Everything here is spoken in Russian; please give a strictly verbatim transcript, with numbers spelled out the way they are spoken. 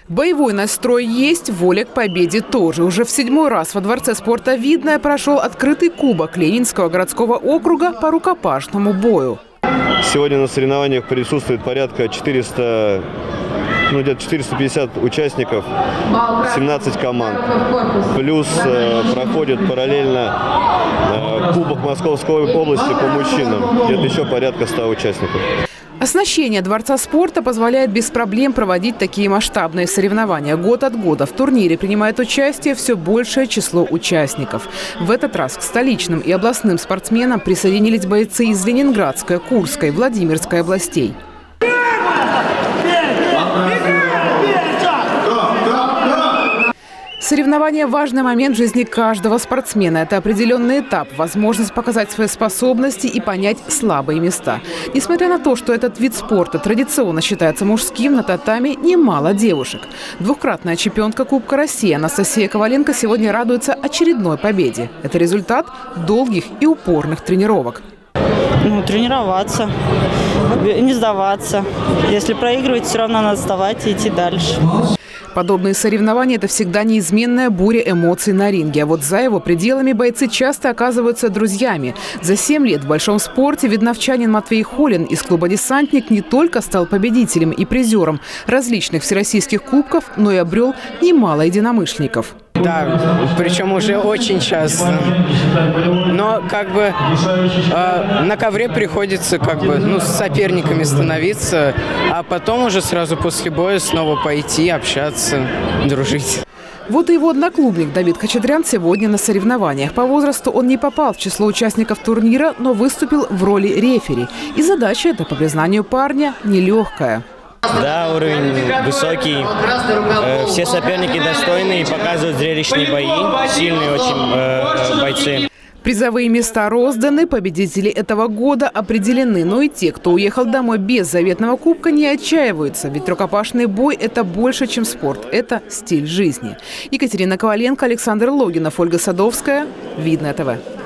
Боевой настрой есть, воля к победе тоже. Уже в седьмой раз во Дворце спорта «Видное» прошел открытый кубок Ленинского городского округа по рукопашному бою. Сегодня на соревнованиях присутствует порядка четырёхсот, ну, где-то четыреста пятьдесят участников, семнадцать команд. Плюс э, проходит параллельно э, Кубок Московской области по мужчинам, где-то еще порядка ста участников. Оснащение Дворца спорта позволяет без проблем проводить такие масштабные соревнования. Год от года в турнире принимает участие все большее число участников. В этот раз к столичным и областным спортсменам присоединились бойцы из Ленинградской, Курской, Владимирской областей. Соревнования – важный момент в жизни каждого спортсмена. Это определенный этап, возможность показать свои способности и понять слабые места. Несмотря на то, что этот вид спорта традиционно считается мужским, на татами немало девушек. Двукратная чемпионка Кубка России Анастасия Коваленко сегодня радуется очередной победе. Это результат долгих и упорных тренировок. Ну, тренироваться, не сдаваться. Если проигрывать, все равно надо вставать и идти дальше. Подобные соревнования – это всегда неизменная буря эмоций на ринге. А вот за его пределами бойцы часто оказываются друзьями. За семь лет в большом спорте видновчанин Матвей Холин из клуба «Десантник» не только стал победителем и призером различных всероссийских кубков, но и обрел немало единомышленников. Да, причем уже очень часто. Но как бы э, на ковре приходится как бы ну, с соперниками становиться, а потом уже сразу после боя снова пойти, общаться, дружить. Вот и его одноклубник Давид Хачатрян сегодня на соревнованиях. По возрасту он не попал в число участников турнира, но выступил в роли рефери. И задача эта, по признанию парня, нелегкая. Да, уровень высокий, э, все соперники достойные, показывают зрелищные бои, сильные очень э, бойцы. Призовые места розданы, победители этого года определены. Но и те, кто уехал домой без заветного кубка, не отчаиваются. Ведь рукопашный бой – это больше, чем спорт, это стиль жизни. Екатерина Коваленко, Александр Логинов, Ольга Садовская. Видное ТВ.